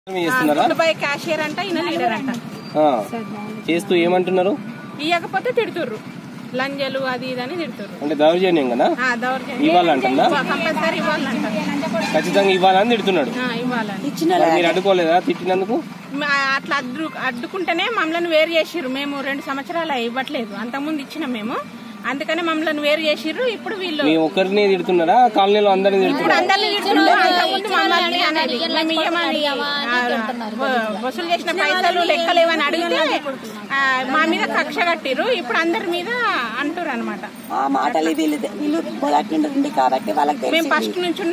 Cashier అంట ఈయన leader అంట చేస్తూ ఏమంటున్నారు? ఇవ్వకపోతే తిడుతుర్రు, లంజలు అది ఇది అని తిడుతుర్రు. అంటే దౌర్జన్యం కదా, ఇవ్వాలంటున్నా, కంపల్సరీ ఇవ్వాలంట, ఖచ్చితంగా ఇవ్వాలని తిడుతున్నాడు. ఇవ్వాలని మీరు అడ్డుకోలేదా తిట్టినందుకు? అట్లా అడ్డుకుంటేనే మమ్మల్ని వేరు చేసిర్రు. మేము 2 సంవత్సరాలు ఇవ్వట్లేదు, అంతకుముందు ఇచ్చినాం మేము, అందుకనే మమ్మల్ని వేరు చేసిర్రు. ఇప్పుడు వీళ్ళు ఒక్కరిని తిడుతున్నారా, కాలనీలో అందరినీ తిడుతున్నారు? వసూలు చేసిన పైసలు లెక్కలేవని అడిగితే మా మీద కక్ష కట్టిర్రు. ఇప్పుడు అందరి మీద అంటారు అనమాట. మేము ఫస్ట్ నుంచి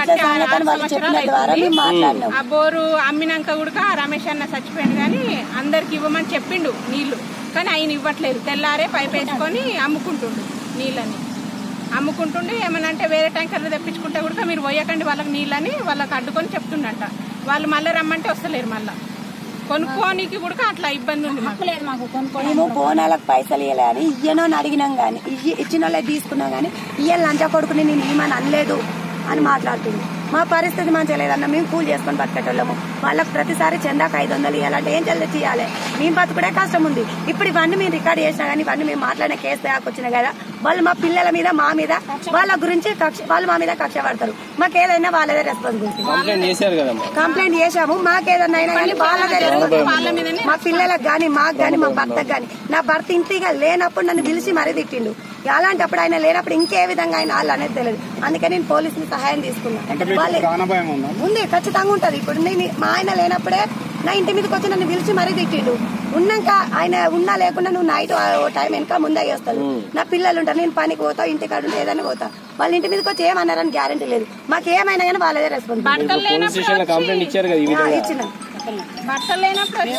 ఆ బోరు అమ్మినాక కూడా రమేష్ అన్న చచ్చిపోయాడు కానీ అందరికి ఇవ్వమని చెప్పిండు నీళ్లు, కానీ ఆయన ఇవ్వట్లేదు. తెల్లారే పైప్ వేసుకొని అమ్ముకుంటుండు, నీళ్ళని అమ్ముకుంటుండే. ఏమన్నా అంటే వేరే ట్యాంకర్లు తెప్పించుకుంటే కూడా మీరు పోయకండి వాళ్ళకి నీళ్ళని వాళ్ళకి అడ్డుకొని చెప్తుండట. వాళ్ళు మళ్ళీ రమ్మంటే వస్తలేరు, మళ్ళా కొనుక్కోనికి కూడా అట్లా ఇబ్బంది ఉంది. మేము బోనాలకు పైసలు ఇవ్వాలని ఇయ్యనో అని అడిగినాం గానీ, ఇచ్చిన వాళ్ళే తీసుకున్నాం గానీ ఇయ్యాలి లంచా కొడుకుని నేను ఏమని అనలేదు అని మాట్లాడుతుంది. మా పరిస్థితి మంచిగా లేదన్న, మేము కూలి చేసుకొని బతికేటోళ్ళము. వాళ్ళకి ప్రతిసారి చందాకు 500 ఇవ్వాలంటే ఏం చల్లి ఇవ్వాలి, మేము బతుకుడే కష్టం ఉంది. ఇప్పుడు ఇవన్నీ మేము రికార్డ్ చేసినా కానీ ఇవన్నీ మేము మాట్లాడిన కేసు దాకొచ్చినా కదా, వాళ్ళు మా పిల్లల మీద మా మీద వాళ్ళ గురించి వాళ్ళు మా మీద కక్ష పడతారు. మాకు ఏదైనా వాళ్ళదే రెస్పాన్సిబిలిటీ. కంప్లైంట్ చేశాము, మాకేదన్నా అయినా కానీ వాళ్ళదే రెస్పాన్సిబిలిటీ. మా పిల్లలకు గానీ మాకు గానీ మా భర్తకు గానీ, నా భర్త ఇంటిగా లేనప్పుడు నన్ను పిలిచి మరీ తిట్టిండు. అలాంటప్పుడు ఆయన లేనప్పుడు ఇంకే విధంగా ఆయన వాళ్ళు అనేది తెలియదు. అందుకే నేను పోలీసుని సహాయం తీసుకున్నాను. ఉంది, ఖచ్చితంగా ఉంటది. ఇప్పుడు మా ఆయన లేనప్పుడే నా ఇంటి మీదకి వచ్చి నన్ను పిలిచి మరీ తిట్టిండు. ఉన్నాక ఆయన ఉన్నా లేకుండా నువ్వు నైట్ టైం వెనక ముందే చేస్తాను. నా పిల్లలు ఉంటారు, నేను పనికి పోతా, ఇంటికాడ ఉంటే ఏదైనా పోతా. వాళ్ళ ఇంటి మీదకి వచ్చి ఏమన్నారని గ్యారంటీ లేదు. మాకు ఏమైనా కానీ వాళ్ళదే రెస్పాన్సిబిలిటీ. ఇచ్చిన